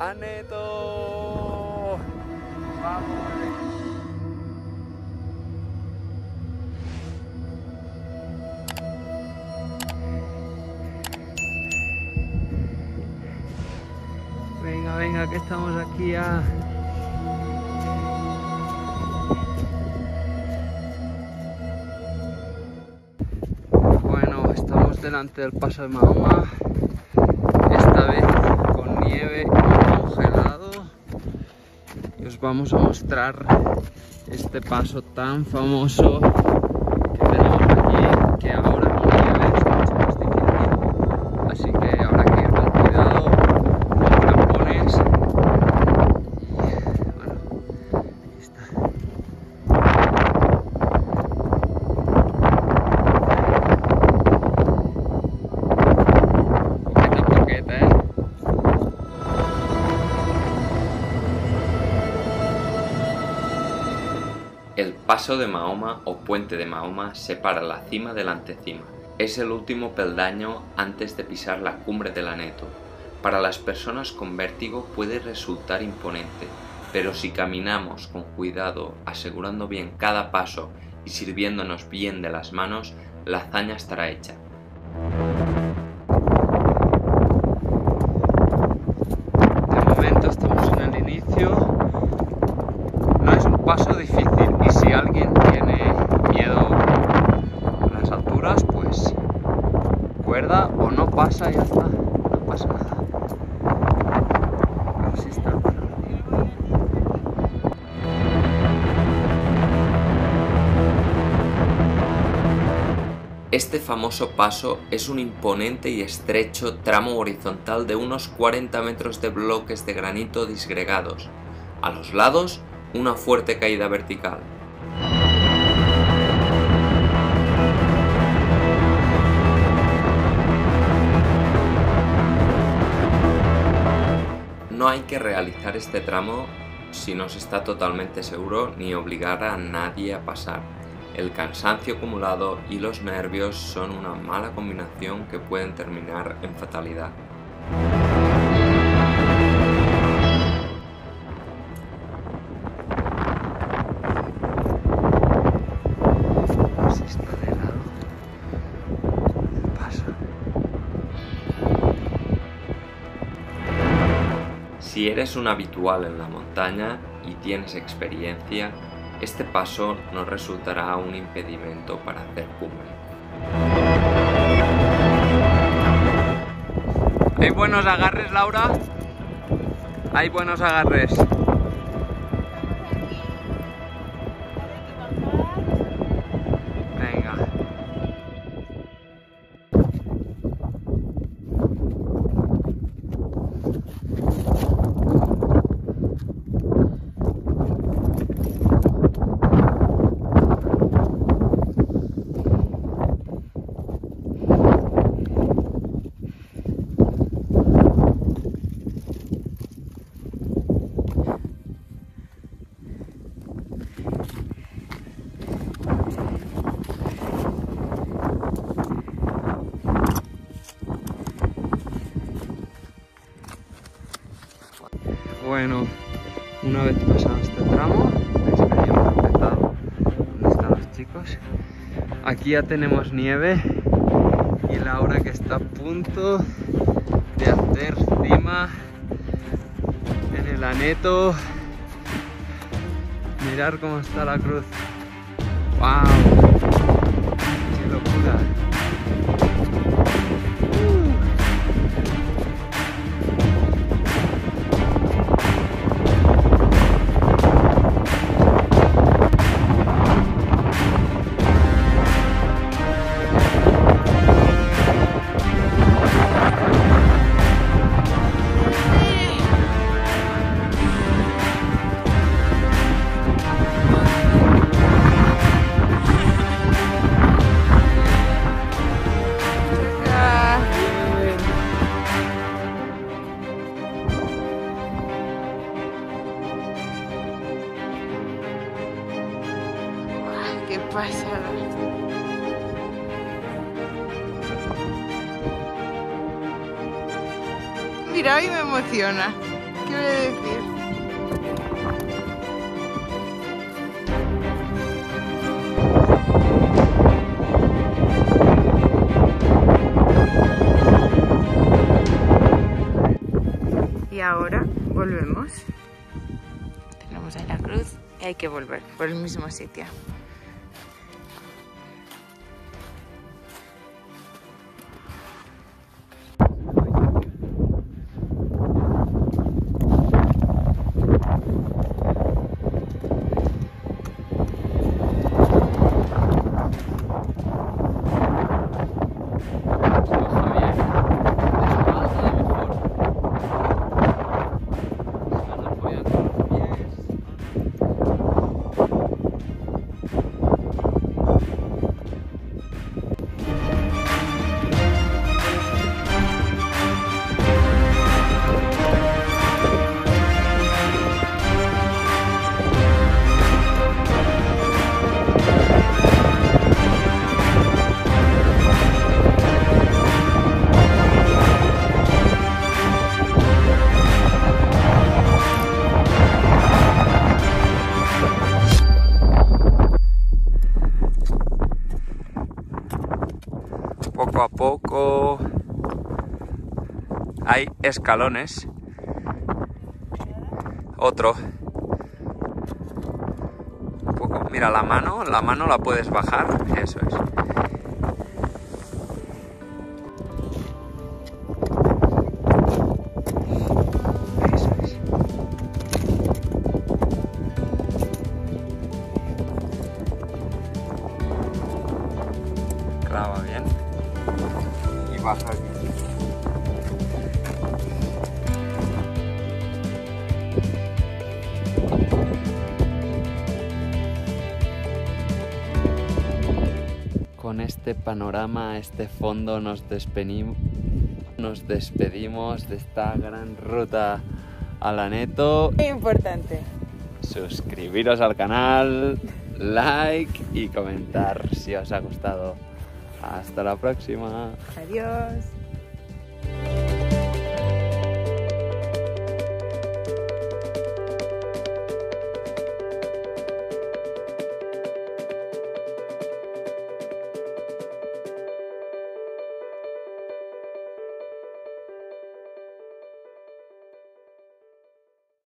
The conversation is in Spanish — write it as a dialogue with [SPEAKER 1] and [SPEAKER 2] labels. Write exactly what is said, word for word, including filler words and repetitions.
[SPEAKER 1] ¡Aneto! ¡Vamos! Venga, venga, que estamos aquí ya. Bueno, estamos delante del paso de Mahoma, esta vez con nieve y congelado. Y os vamos a mostrar este paso tan famoso que tenemos aquí, que ahora con nieve es mucho más difícil. Así que habrá que ir con cuidado, con crampones. Y bueno, aquí está. Poqueta, poqueta, ¿eh?
[SPEAKER 2] El paso de Mahoma o puente de Mahoma separa la cima del antecima. Es el último peldaño antes de pisar la cumbre del Aneto. Para las personas con vértigo puede resultar imponente, pero si caminamos con cuidado, asegurando bien cada paso y sirviéndonos bien de las manos, la hazaña estará hecha.
[SPEAKER 1] De momento estamos en el inicio. No es un paso difícil y si alguien tiene miedo a las alturas, pues cuerda o no pasa y ya está, no pasa nada. Así está el paso.
[SPEAKER 2] Este famoso paso es un imponente y estrecho tramo horizontal de unos cuarenta metros de bloques de granito disgregados. A los lados, una fuerte caída vertical. No hay que realizar este tramo si no se está totalmente seguro ni obligar a nadie a pasar. El cansancio acumulado y los nervios son una mala combinación que pueden terminar en fatalidad.
[SPEAKER 1] Así está de lado el paso.
[SPEAKER 2] Si eres un habitual en la montaña y tienes experiencia, este paso no resultará un impedimento para hacer cumbre.
[SPEAKER 1] ¿Hay buenos agarres, Laura? Hay buenos agarres. Venga. Bueno, una vez pasado este tramo, veis que ya hemos empezado. ¿Dónde están los chicos? Aquí ya tenemos nieve y Laura que está a punto de hacer cima en el Aneto. Mirar cómo está la cruz. ¡Wow! ¡Qué locura!
[SPEAKER 3] Qué pasada. Mira, hoy me emociona. quiere decir? Y ahora volvemos. Tenemos ahí la cruz y hay que volver por el mismo sitio.
[SPEAKER 2] Poco a poco hay escalones. Otro. Un poco. Mira, la mano, la mano la puedes bajar. Eso es. Eso es. Clava bien. Y baja aquí.
[SPEAKER 1] Con este panorama, este fondo, nos despedimos, nos despedimos de esta gran ruta a la Neto.
[SPEAKER 3] Muy importante.
[SPEAKER 1] Suscribiros al canal, like y comentar si os ha gustado. Hasta la próxima.
[SPEAKER 3] Adiós.